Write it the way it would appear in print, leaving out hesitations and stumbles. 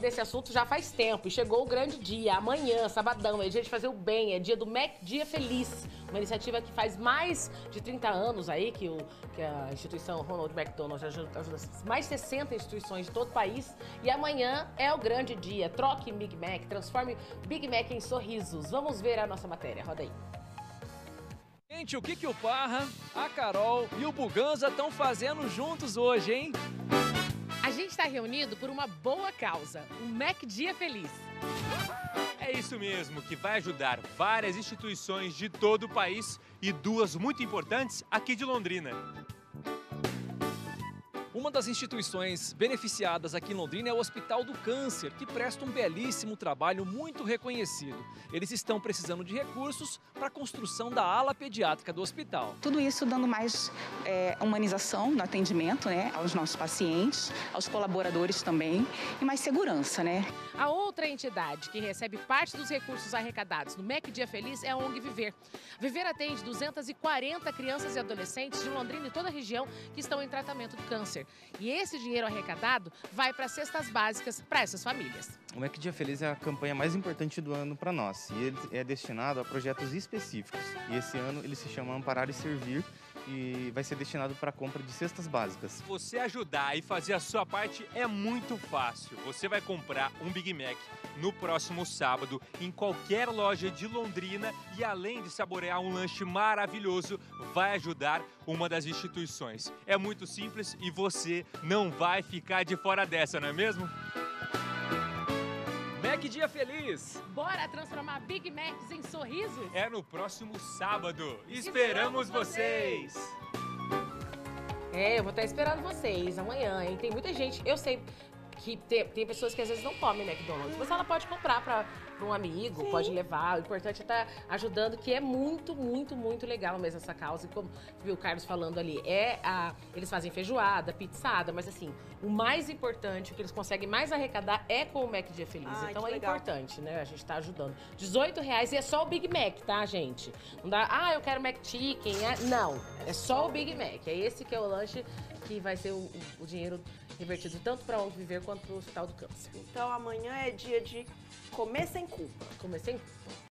desse assunto já faz tempo e chegou o grande dia. Amanhã, sabadão, é dia de fazer o bem, é dia do Mac Dia Feliz. Uma iniciativa que faz mais de 30 anos aí, que a instituição Ronald McDonald ajuda mais de 60 instituições de todo o país. E amanhã é o grande dia. Troque Big Mac, transforme Big Mac em sorrisos. Vamos ver a nossa matéria. Roda aí. Gente, o que o Parra, a Carol e o Buganza estão fazendo juntos hoje, hein? A gente está reunido por uma boa causa, o Mac Dia Feliz. É isso mesmo, que vai ajudar várias instituições de todo o país e duas muito importantes aqui de Londrina. Uma das instituições beneficiadas aqui em Londrina é o Hospital do Câncer, que presta um belíssimo trabalho muito reconhecido. Eles estão precisando de recursos para a construção da ala pediátrica do hospital. Tudo isso dando mais humanização no atendimento, né, aos nossos pacientes, aos colaboradores também, e mais segurança, né? A outra entidade que recebe parte dos recursos arrecadados no Mac Dia Feliz é a ONG Viver. Viver atende 240 crianças e adolescentes de Londrina e toda a região que estão em tratamento do câncer. E esse dinheiro arrecadado vai para cestas básicas para essas famílias. O Mac Dia Feliz é a campanha mais importante do ano para nós e ele é destinado a projetos específicos. E esse ano ele se chama Amparar e Servir e vai ser destinado para a compra de cestas básicas. Você ajudar e fazer a sua parte é muito fácil. Você vai comprar um Big Mac no próximo sábado em qualquer loja de Londrina e além de saborear um lanche maravilhoso, vai ajudar uma das instituições. É muito simples e você não vai ficar de fora dessa, não é mesmo? Mac Dia Feliz! Bora transformar Big Macs em sorrisos? É no próximo sábado. Esperamos vocês! Eu vou estar esperando vocês amanhã, hein? Tem muita gente, eu sei que tem pessoas que às vezes não comem McDonald's, mas ela pode comprar para um amigo, sim, pode levar. O importante é estar ajudando, que é muito, muito, muito legal mesmo essa causa. E como viu o Carlos falando ali, eles fazem feijoada, pizzada, mas assim, o mais importante, o que eles conseguem mais arrecadar é com o Mac Dia Feliz. Então é legal, importante, né? A gente tá ajudando. R$18 e é só o Big Mac, tá, gente? Não dá, eu quero Mac Chicken. Não, é só o Big Mac. É esse que é o lanche que vai ser o dinheiro revertido tanto para onde viver quanto para o Hospital do Câncer. Então amanhã é dia de comer sem culpa. Comer sem culpa.